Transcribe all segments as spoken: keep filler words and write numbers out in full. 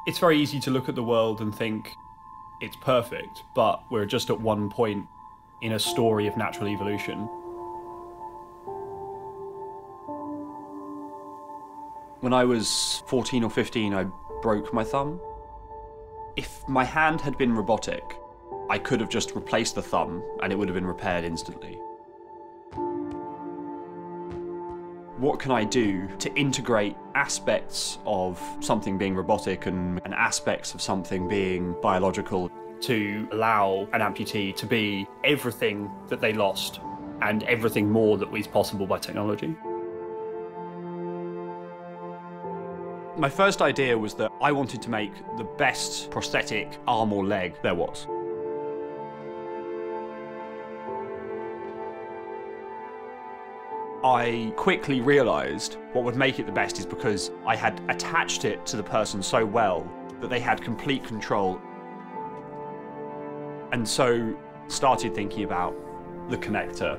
It's very easy to look at the world and think it's perfect, but we're just at one point in a story of natural evolution. When I was fourteen or fifteen, I broke my thumb. If my hand had been robotic, I could have just replaced the thumb and it would have been repaired instantly. What can I do to integrate aspects of something being robotic and, and aspects of something being biological to allow an amputee to be everything that they lost and everything more that is possible by technology? My first idea was that I wanted to make the best prosthetic arm or leg there was. I quickly realised what would make it the best is because I had attached it to the person so well that they had complete control. And so started thinking about the connector.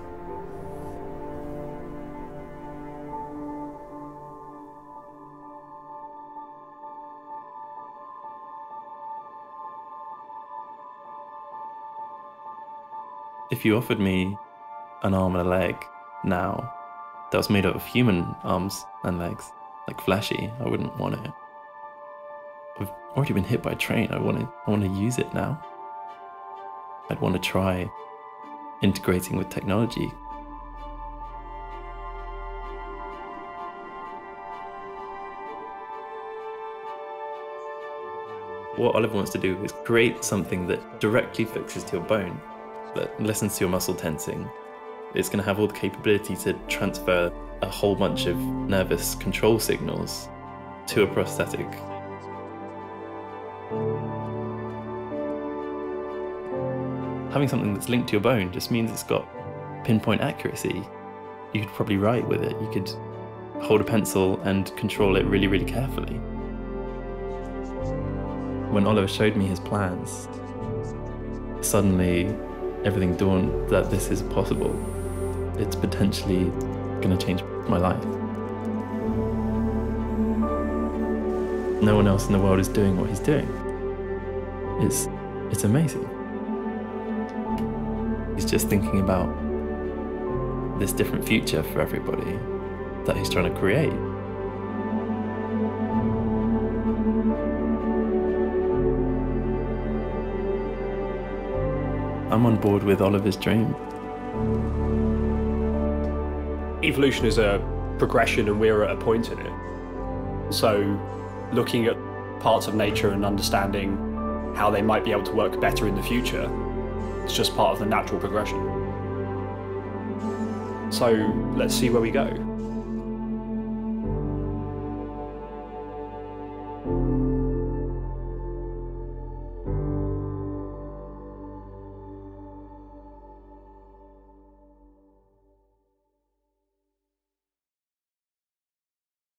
If you offered me an arm and a leg now that was made out of human arms and legs, like flashy, I wouldn't want it. I've already been hit by a train. I want to, I want to use it now. I'd want to try integrating with technology. What Oliver wants to do is create something that directly fixes to your bone, that listens to your muscle tensing. It's going to have all the capability to transfer a whole bunch of nervous control signals to a prosthetic. Having something that's linked to your bone just means it's got pinpoint accuracy. You could probably write with it. You could hold a pencil and control it really, really carefully. When Oliver showed me his plans, suddenly everything dawned that this is possible. It's potentially going to change my life. No one else in the world is doing what he's doing. It's, it's amazing. He's just thinking about this different future for everybody that he's trying to create. I'm on board with Oliver's dream. Evolution is a progression and we're at a point in it. So looking at parts of nature and understanding how they might be able to work better in the future, it's just part of the natural progression. So let's see where we go.